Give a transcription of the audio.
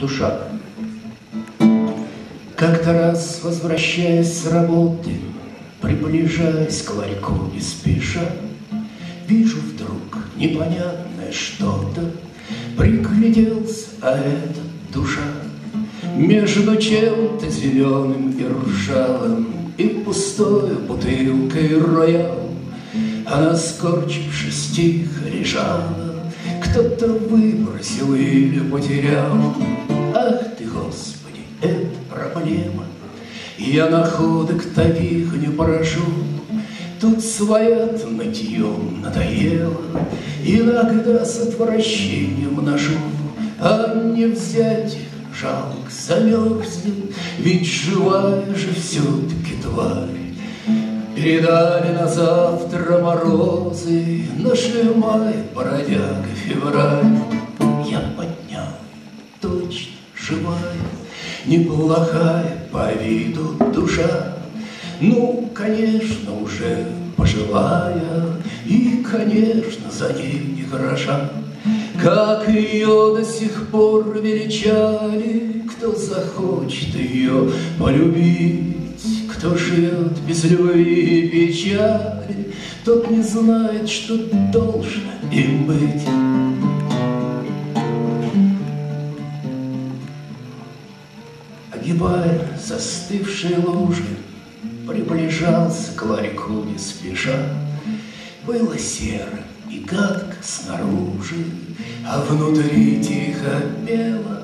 душа. Как-то раз, возвращаясь с работы, приближаясь к ларьку не спеша, вижу вдруг непонятное что-то, пригляделся, а это душа. Между чем-то зеленым и ржавым и пустой бутылкой роял она, скорчившись, тихо лежала. Кто-то выбросил или потерял. Ах ты, Господи, это проблема. Я находок таких не прошу. Тут своя-то нытьем надоело. Иногда с отвращением ношу. А не взять их жалко, замерзнет, ведь живая же все-таки тварь. Передали на завтра морозы, нажимая бродяга февраль. Я поднял, точно живая, неплохая по виду душа. Ну, конечно, уже пожилая, и, конечно, за ней не гроша. Как ее до сих пор величали, кто захочет ее полюбить. Кто живет без любви и печали, тот не знает, что должно им быть. Огибая застывшие лужи, приближался к ларьку не спеша. Было серо и гадко снаружи, а внутри тихо пела